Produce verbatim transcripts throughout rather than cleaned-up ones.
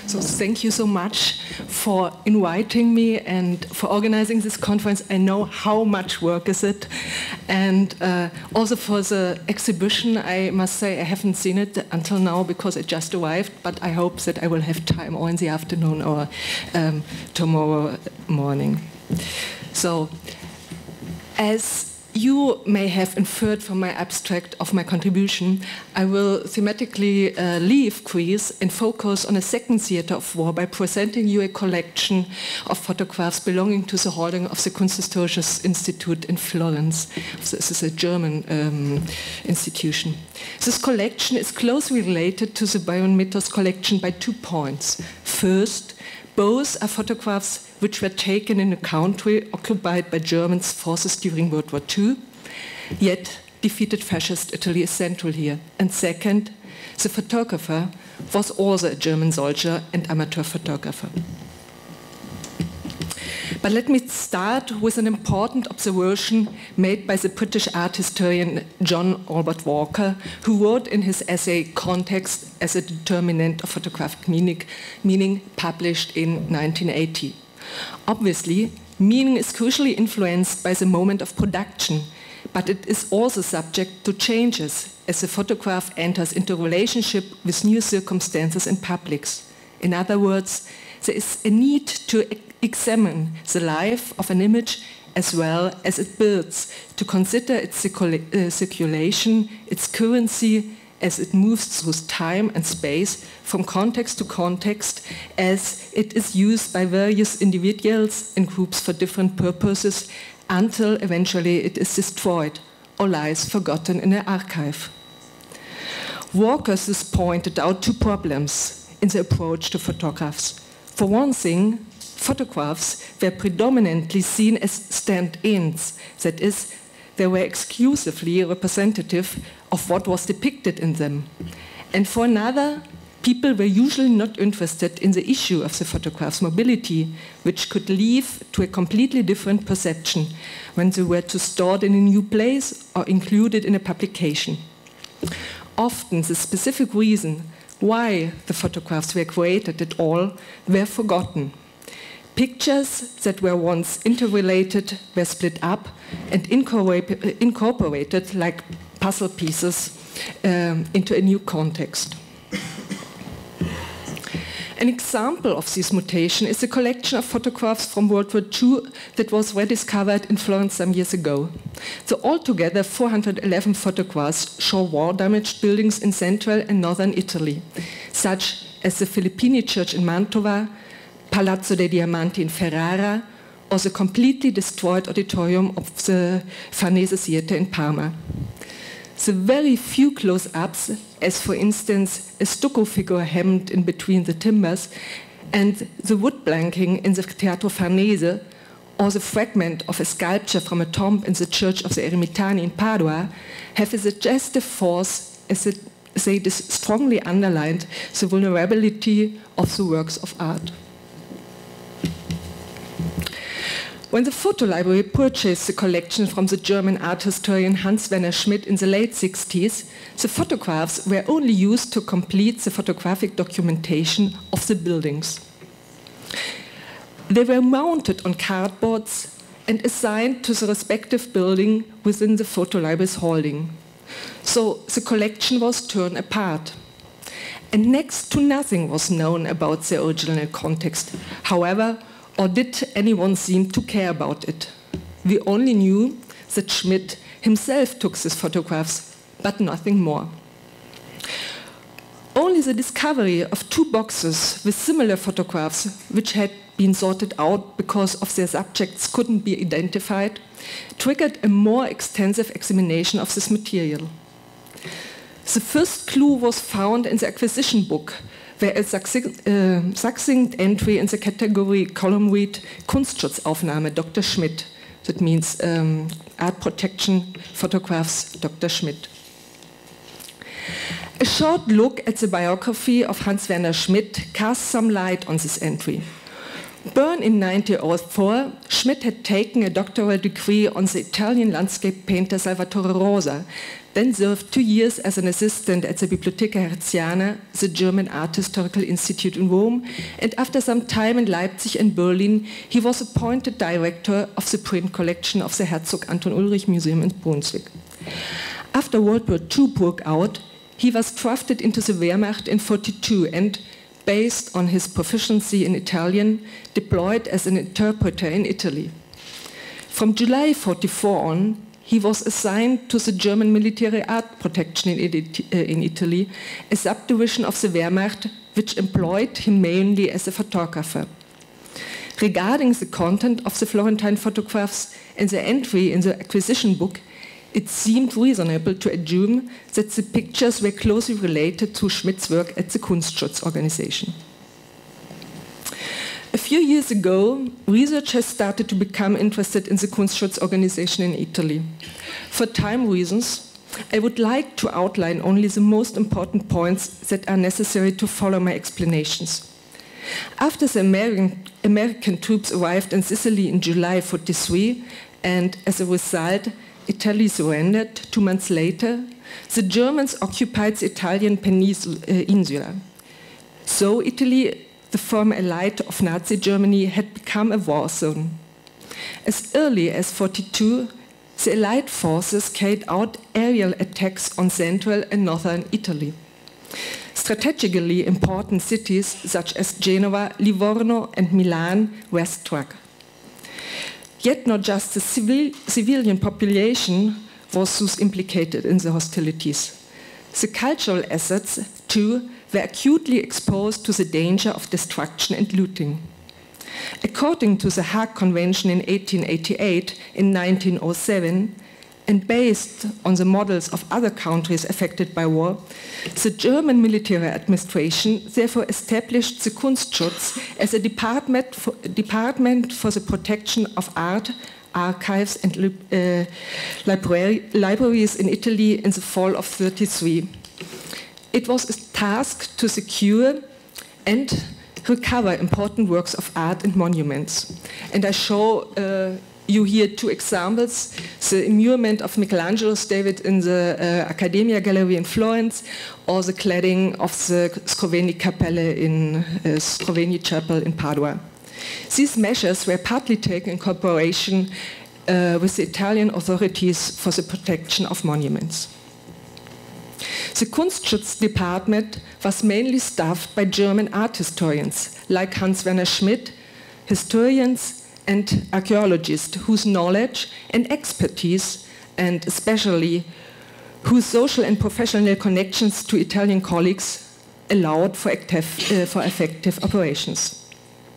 So thank you so much for inviting me and for organizing this conference. I know how much work is it. And uh, also for the exhibition, I must say I haven't seen it until now because it just arrived, but I hope that I will have time or in the afternoon or um, tomorrow morning. So, as you may have inferred from my abstract of my contribution, I will thematically uh, leave Greece and focus on a second theater of war by presenting you a collection of photographs belonging to the holding of the Kunsthistorisches Institut in Florence. This is a German um, institution. This collection is closely related to the Bion Mythos collection by two points. First, both are photographs which were taken in a country occupied by German forces during World War Two, yet defeated fascist Italy is central here. And second, the photographer was also a German soldier and amateur photographer. But let me start with an important observation made by the British art historian John Albert Walker, who wrote in his essay Context as a Determinant of Photographic Meaning, meaning published in nineteen eighty. Obviously, meaning is crucially influenced by the moment of production, but it is also subject to changes as the photograph enters into relationship with new circumstances and publics. In other words, there is a need to examine the life of an image as well as it builds, to consider its circulation, its currency, as it moves through time and space from context to context, as it is used by various individuals and groups for different purposes, until eventually it is destroyed or lies forgotten in an archive. Walker thus pointed out two problems in the approach to photographs. For one thing, photographs were predominantly seen as stand-ins, that is, they were exclusively representative of what was depicted in them. And for another, people were usually not interested in the issue of the photograph's mobility, which could lead to a completely different perception when they were to stored in a new place or included in a publication. Often the specific reason why the photographs were created at all were forgotten. Pictures that were once interrelated were split up and incorporated like puzzle pieces um, into a new context. An example of this mutation is a collection of photographs from World War Two that was rediscovered in Florence some years ago. So altogether, four hundred eleven photographs show war-damaged buildings in central and northern Italy, such as the Filippini Church in Mantova, Palazzo dei Diamanti in Ferrara, or the completely destroyed auditorium of the Farnese Theatre in Parma. The very few close-ups, as for instance a stucco figure hemmed in between the timbers, and the wood blanking in the Teatro Farnese, or the fragment of a sculpture from a tomb in the Church of the Eremitani in Padua, have a suggestive force as it, they strongly underlined the vulnerability of the works of art. When the Photo Library purchased the collection from the German art historian Hans Werner Schmidt in the late sixties, the photographs were only used to complete the photographic documentation of the buildings. They were mounted on cardboards and assigned to the respective building within the Photo Library's holding. So the collection was torn apart. And next to nothing was known about the original context. However, or did anyone seem to care about it? We only knew that Schmidt himself took these photographs, but nothing more. Only the discovery of two boxes with similar photographs, which had been sorted out because of their subjects couldn't be identified, triggered a more extensive examination of this material. The first clue was found in the acquisition book, where a succinct, uh, succinct entry in the category column read Kunstschutzaufnahme Doctor Schmidt. That means um, art protection photographs Doctor Schmidt. A short look at the biography of Hans Werner Schmidt casts some light on this entry. Born in nineteen oh four, Schmidt had taken a doctoral degree on the Italian landscape painter Salvatore Rosa, then served two years as an assistant at the Bibliotheca Hertziana, the German Art Historical Institute in Rome, and after some time in Leipzig and Berlin, he was appointed director of the print collection of the Herzog Anton Ulrich Museum in Brunswick. After World War Two broke out, he was drafted into the Wehrmacht in forty-two and, based on his proficiency in Italian, deployed as an interpreter in Italy. From July forty-four on, he was assigned to the German military art protection in Italy, a subdivision of the Wehrmacht which employed him mainly as a photographer. Regarding the content of the Florentine photographs and the entry in the acquisition book, it seemed reasonable to assume that the pictures were closely related to Schmidt's work at the Kunstschutz organization. A few years ago, researchers started to become interested in the Kunstschutz organization in Italy. For time reasons, I would like to outline only the most important points that are necessary to follow my explanations. After the American, American troops arrived in Sicily in July forty-three, and as a result, Italy surrendered two months later, the Germans occupied the Italian peninsula. So Italy, the former ally of Nazi Germany, had become a war zone. As early as forty-two, the Allied forces carried out aerial attacks on central and northern Italy. Strategically important cities such as Genoa, Livorno, and Milan were struck. Yet not just the civil, civilian population was thus implicated in the hostilities. The cultural assets, too, were acutely exposed to the danger of destruction and looting. According to the Hague Convention in eighteen eighty-eight, in nineteen oh seven, and based on the models of other countries affected by war, the German military administration therefore established the Kunstschutz as a department for, department for the protection of art, archives and uh, library, libraries in Italy in the fall of thirty-three. It was a task to secure and recover important works of art and monuments. And I show uh, you here two examples: the immurement of Michelangelo's David in the uh, Accademia Gallery in Florence, or the cladding of the Scrovegni Kapelle in uh, Scrovegni Chapel in Padua. These measures were partly taken in cooperation uh, with the Italian authorities for the protection of monuments. The Kunstschutz department was mainly staffed by German art historians like Hans-Werner Schmidt, historians and archaeologists whose knowledge and expertise, and especially whose social and professional connections to Italian colleagues, allowed for, active, uh, for effective operations.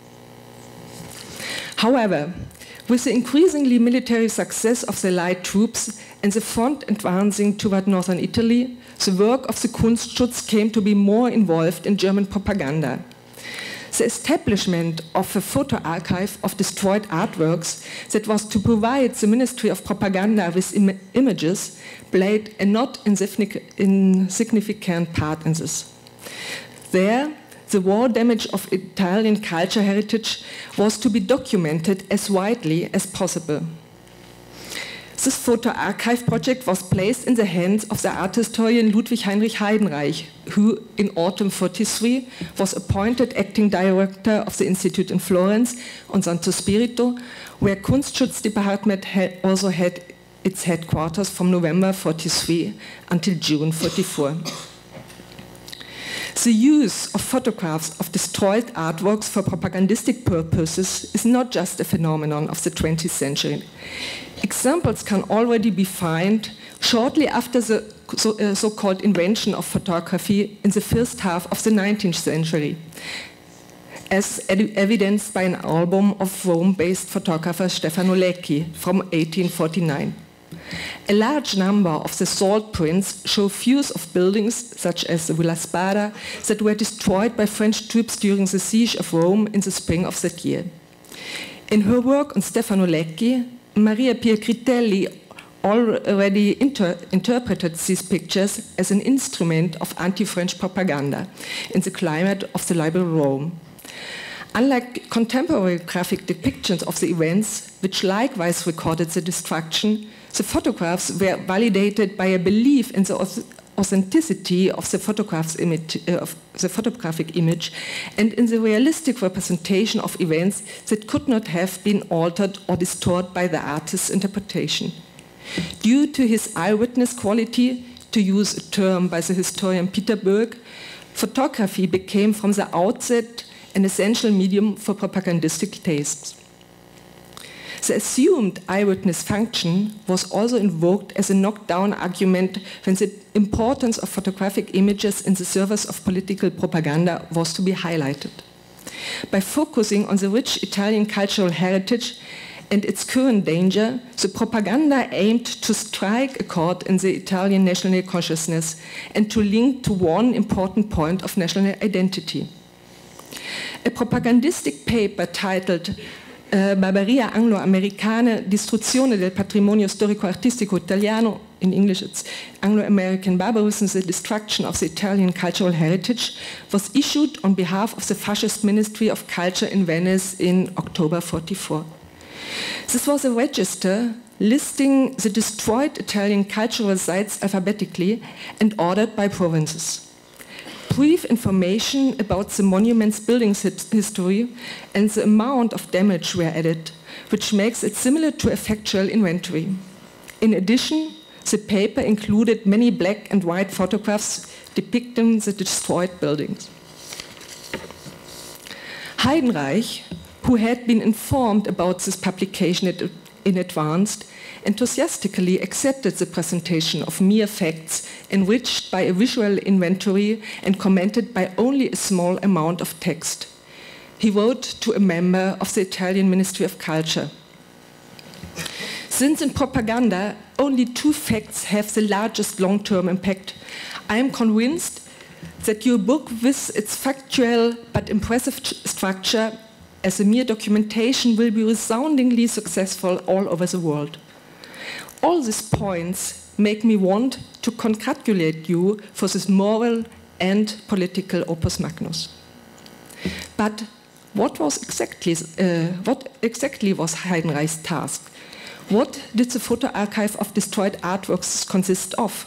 However, with the increasingly military success of the Allied troops and the front advancing toward northern Italy, the work of the Kunstschutz came to be more involved in German propaganda. The establishment of a photo archive of destroyed artworks that was to provide the Ministry of Propaganda with im images played a not insignificant part in this. There, the war damage of Italian culture heritage was to be documented as widely as possible. This photo archive project was placed in the hands of the art historian Ludwig Heinrich Heidenreich, who in autumn forty-three was appointed acting director of the institute in Florence on Santo Spirito, where Kunstschutz department had also had its headquarters from November forty-three until June forty-four. The use of photographs of destroyed artworks for propagandistic purposes is not just a phenomenon of the twentieth century. Examples can already be found shortly after the so-called invention of photography in the first half of the nineteenth century, as evidenced by an album of Rome-based photographer Stefano Lecchi from eighteen forty-nine. A large number of the salt prints show views of buildings, such as the Villa Spada, that were destroyed by French troops during the siege of Rome in the spring of that year. In her work on Stefano Lecchi, Maria Pia Critelli already inter interpreted these pictures as an instrument of anti-French propaganda in the climate of the liberal Rome. Unlike contemporary graphic depictions of the events, which likewise recorded the destruction, the photographs were validated by a belief in the authenticity of the, photograph's image, uh, of the photographic image and in the realistic representation of events that could not have been altered or distorted by the artist's interpretation. Due to his eyewitness quality, to use a term by the historian Peter Berg, photography became from the outset an essential medium for propagandistic tastes. The assumed eyewitness function was also invoked as a knockdown argument when the importance of photographic images in the service of political propaganda was to be highlighted. By focusing on the rich Italian cultural heritage and its current danger, the propaganda aimed to strike a chord in the Italian national consciousness and to link to one important point of national identity. A propagandistic paper titled uh, Barbaria Anglo-Americana, Distruzione del Patrimonio Storico-Artistico Italiano, in English it's Anglo-American Barbarism, the Destruction of the Italian Cultural Heritage, was issued on behalf of the Fascist Ministry of Culture in Venice in October forty-four. This was a register listing the destroyed Italian cultural sites alphabetically and ordered by provinces. Brief information about the monument's building history and the amount of damage were added, which makes it similar to a factual inventory. In addition, the paper included many black and white photographs depicting the destroyed buildings. Heidenreich, who had been informed about this publication in advance, enthusiastically accepted the presentation of mere facts enriched by a visual inventory and commented by only a small amount of text. He wrote to a member of the Italian Ministry of Culture. Since in propaganda only two facts have the largest long-term impact, I am convinced that your book, with its factual but impressive structure as a mere documentation, will be resoundingly successful all over the world. All these points make me want to congratulate you for this moral and political opus magnus. But what was exactly, uh, what exactly was Heidenreich's task? What did the photo archive of destroyed artworks consist of?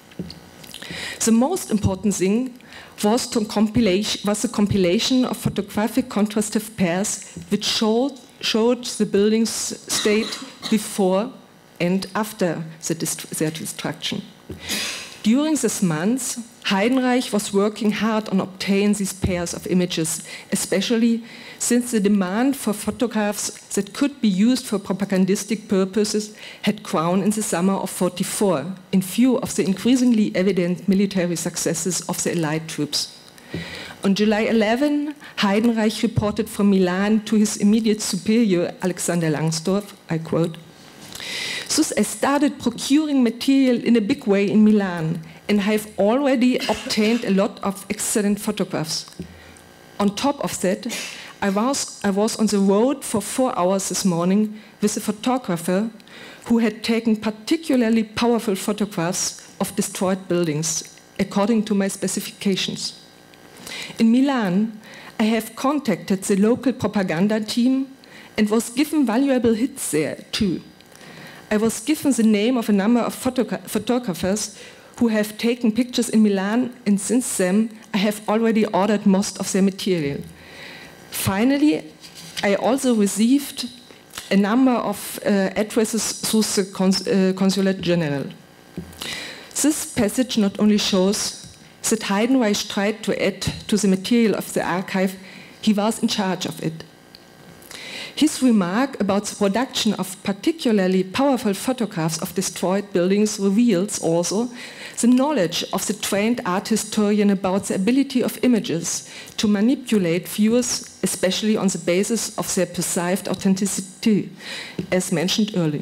The most important thing was, to compilation, was the compilation of photographic contrastive pairs which showed, showed the building's state before and after the dist their destruction. During this month, Heidenreich was working hard on obtaining these pairs of images, especially since the demand for photographs that could be used for propagandistic purposes had grown in the summer of forty-four, in view of the increasingly evident military successes of the Allied troops. On July eleventh, Heidenreich reported from Milan to his immediate superior, Alexander Langsdorff, I quote, "Thus I started procuring material in a big way in Milan, and have already obtained a lot of excellent photographs. On top of that, I was, I was on the road for four hours this morning with a photographer who had taken particularly powerful photographs of destroyed buildings, according to my specifications. In Milan, I have contacted the local propaganda team and was given valuable hits there too. I was given the name of a number of photogra photographers who have taken pictures in Milan, and since then I have already ordered most of their material. Finally, I also received a number of uh, addresses through the cons uh, Consulate General." This passage not only shows that Heidenreich tried to add to the material of the archive, he was in charge of it. His remark about the production of particularly powerful photographs of destroyed buildings reveals also the knowledge of the trained art historian about the ability of images to manipulate viewers, especially on the basis of their perceived authenticity, as mentioned earlier.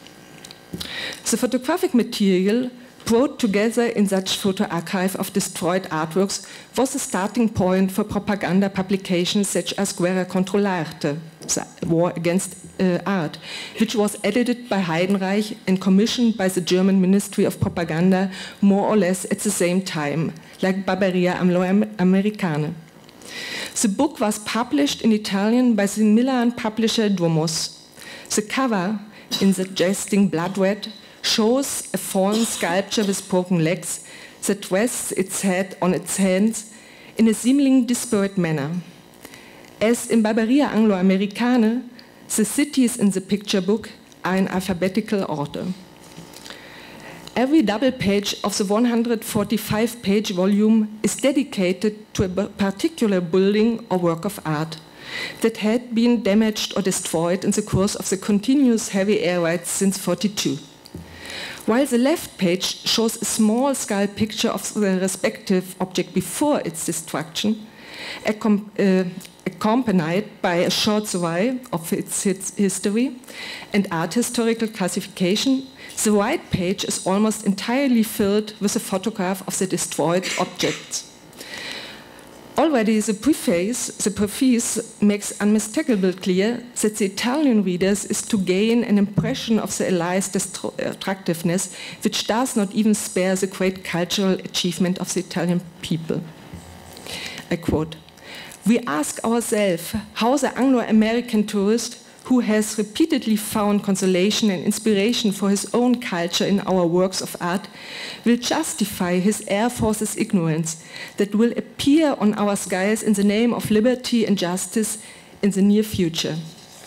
The photographic material brought together in such photo archive of destroyed artworks was the starting point for propaganda publications such as Guerra contra l'arte, War Against uh, Art, which was edited by Heidenreich and commissioned by the German Ministry of Propaganda more or less at the same time, like Barbaria Anglo-Americana. The book was published in Italian by the Milan publisher Duomos. The cover, in the jesting blood red, shows a fallen sculpture with broken legs that rests its head on its hands in a seemingly disparate manner. As in Barbaria Anglo-Americana, the cities in the picture book are in alphabetical order. Every double page of the one hundred forty-five page volume is dedicated to a particular building or work of art that had been damaged or destroyed in the course of the continuous heavy air raids since forty-two. While the left page shows a small scale picture of the respective object before its destruction, accom uh, accompanied by a short survey of its history and art historical classification, the right page is almost entirely filled with a photograph of the destroyed objects. Already the preface, the preface makes unmistakably clear that the Italian readers is to gain an impression of the allies' destructiveness, which does not even spare the great cultural achievement of the Italian people. I quote, "We ask ourselves how the Anglo-American tourist, who has repeatedly found consolation and inspiration for his own culture in our works of art, will justify his Air Force's ignorance that will appear on our skies in the name of liberty and justice in the near future."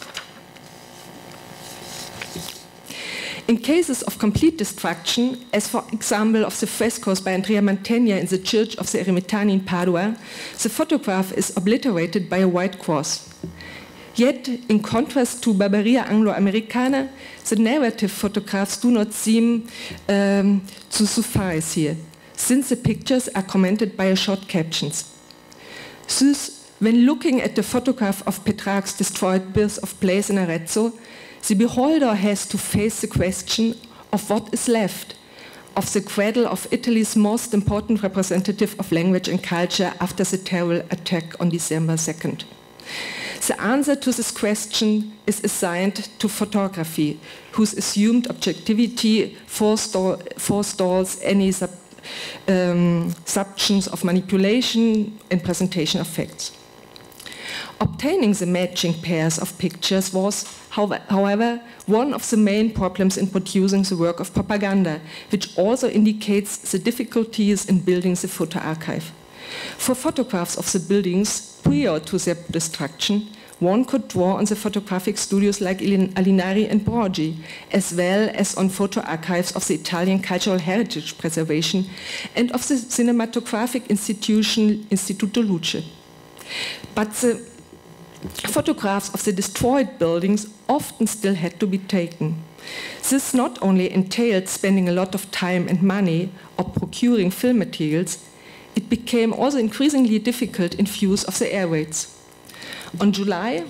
In cases of complete destruction, as for example of the frescoes by Andrea Mantegna in the Church of the Eremitani in Padua, the photograph is obliterated by a white cross. Yet, in contrast to Barbaria Anglo-Americana, the narrative photographs do not seem um, to suffice here, since the pictures are commented by short captions. Thus, when looking at the photograph of Petrarch's destroyed Birth of Place in Arezzo, the beholder has to face the question of what is left of the cradle of Italy's most important representative of language and culture after the terrible attack on December second. The answer to this question is assigned to photography, whose assumed objectivity forestall, forestalls any sub, um, substance of manipulation and presentation of facts. Obtaining the matching pairs of pictures was, however, one of the main problems in producing the work of propaganda, which also indicates the difficulties in building the photo archive. For photographs of the buildings prior to their destruction, one could draw on the photographic studios like Alinari and Brogi, as well as on photo archives of the Italian cultural heritage preservation and of the cinematographic institution Istituto Luce. But the photographs of the destroyed buildings often still had to be taken. This not only entailed spending a lot of time and money or procuring film materials, it became also increasingly difficult in view of the air raids. On July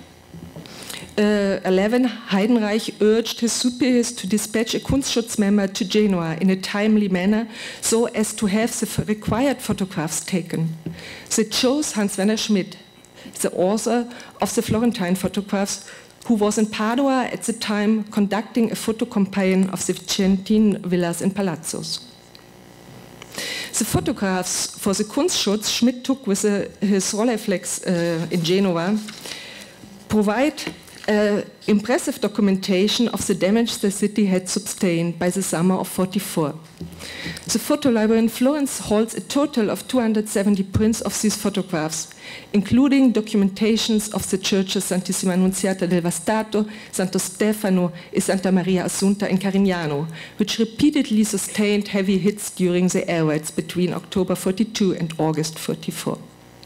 uh, eleventh, Heidenreich urged his superiors to dispatch a Kunstschutz member to Genoa in a timely manner so as to have the required photographs taken. They chose Hans Werner Schmidt, the author of the Florentine photographs, who was in Padua at the time conducting a photo campaign of the Vicentine villas and palazzos. The photographs for the Kunstschutz Schmidt took with uh, his Rolleiflex uh, in Genoa provide uh, impressive documentation of the damage the city had sustained by the summer of forty-four. The photo library in Florence holds a total of two hundred seventy prints of these photographs, including documentations of the churches Santissima Annunziata del Vastato, Santo Stefano and Santa Maria Assunta in Carignano, which repeatedly sustained heavy hits during the air raids between October forty-two and August forty-four.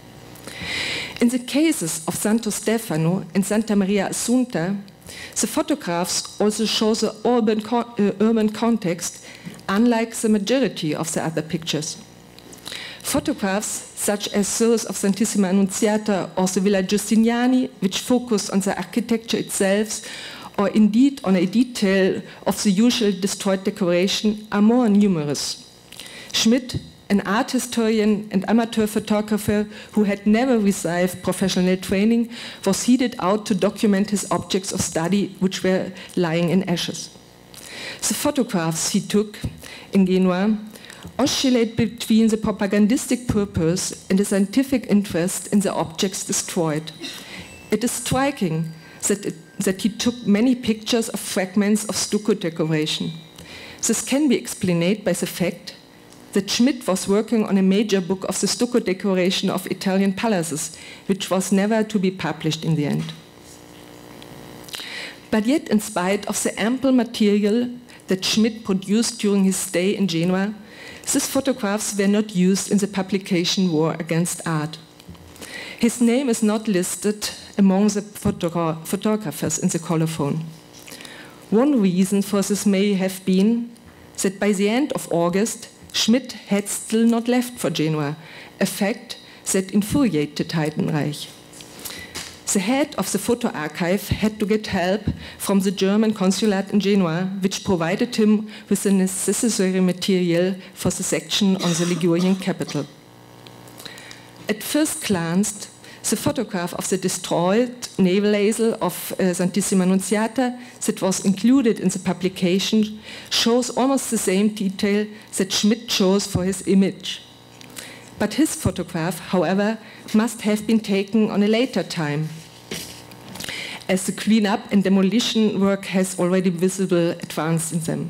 In the cases of Santo Stefano and Santa Maria Assunta, the photographs also show the urban, co uh, urban context, unlike the majority of the other pictures. Photographs such as those of Santissima Annunziata or the Villa Giustiniani, which focus on the architecture itself, or indeed on a detail of the usual destroyed decoration, are more numerous. Schmidt, an art historian and amateur photographer who had never received professional training, was heated out to document his objects of study, which were lying in ashes. The photographs he took in Genoa oscillate between the propagandistic purpose and the scientific interest in the objects destroyed. It is striking that, it, that he took many pictures of fragments of stucco decoration. This can be explained by the fact that Schmidt was working on a major book of the stucco decoration of Italian palaces, which was never to be published in the end. But yet, in spite of the ample material that Schmidt produced during his stay in Genoa, these photographs were not used in the publication War Against Art. His name is not listed among the photogra photographers in the colophon. One reason for this may have been that by the end of August, Schmidt had still not left for Genoa, a fact that infuriated Heidenreich. The head of the photo archive had to get help from the German consulate in Genoa, which provided him with the necessary material for the section on the Ligurian capital. At first glance, the photograph of the destroyed naval easel of uh, Santissima Annunziata that was included in the publication shows almost the same detail that Schmidt chose for his image. But his photograph, however, must have been taken on a later time, as the cleanup and demolition work has already visible advance in them.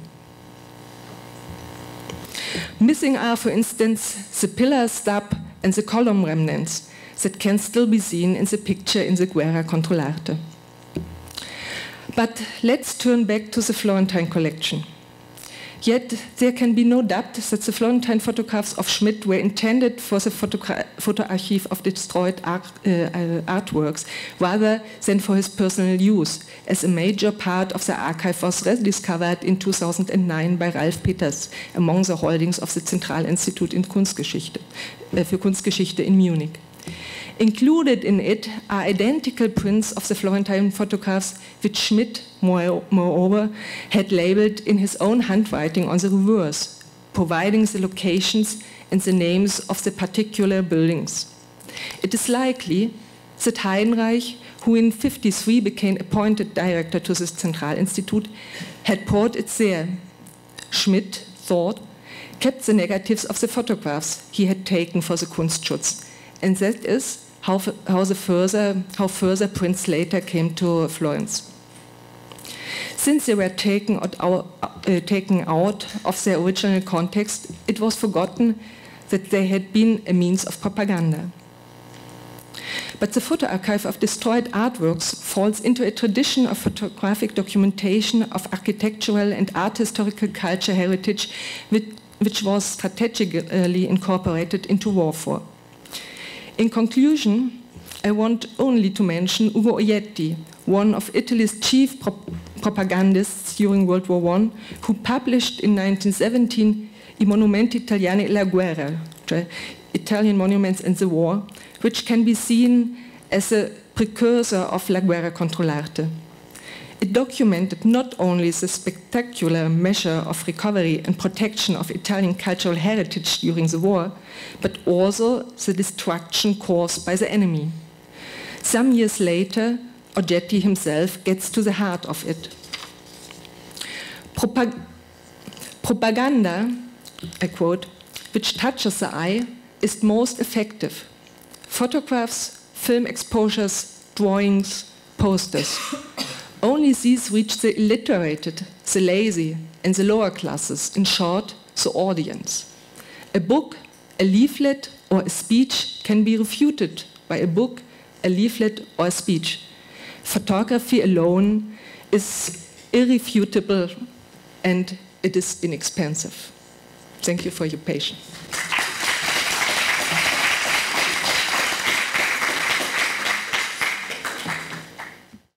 Missing are, for instance, the pillar stub and the column remnants that can still be seen in the picture in the Guerra contro l'arte. But let's turn back to the Florentine collection. Yet there can be no doubt that the Florentine photographs of Schmidt were intended for the photo archive of destroyed art, uh, artworks rather than for his personal use, as a major part of the archive was rediscovered in two thousand nine by Ralf Peters among the holdings of the Zentralinstitut in Kunstgeschichte, uh, für Kunstgeschichte in Munich. Included in it are identical prints of the Florentine photographs which Schmidt, moreover, had labeled in his own handwriting on the reverse, providing the locations and the names of the particular buildings. It is likely that Heidenreich, who in fifty-three became appointed director to the Zentralinstitut, had brought it there. Schmidt, thought, kept the negatives of the photographs he had taken for the Kunstschutz, and that is how, how, the further, how further prints later came to Florence. Since they were taken out, uh, taken out of their original context, it was forgotten that they had been a means of propaganda. But the photo archive of destroyed artworks falls into a tradition of photographic documentation of architectural and art historical culture heritage, which, which was strategically incorporated into warfare. In conclusion, I want only to mention Ugo Oietti, one of Italy's chief pro propagandists during World War One, who published in nineteen seventeen I Monumenti Italiani e la Guerra, Italian Monuments and the War, which can be seen as a precursor of La Guerra contro l'arte. It documented not only the spectacular measure of recovery and protection of Italian cultural heritage during the war, but also the destruction caused by the enemy. Some years later, Oietti himself gets to the heart of it. Propag Propaganda, I quote, which touches the eye, is most effective. Photographs, film exposures, drawings, posters. Only these reach the illiterated, the lazy, and the lower classes, in short, the audience. A book, a leaflet, or a speech can be refuted by a book, a leaflet, or a speech. Photography alone is irrefutable and it is inexpensive. Thank you for your patience.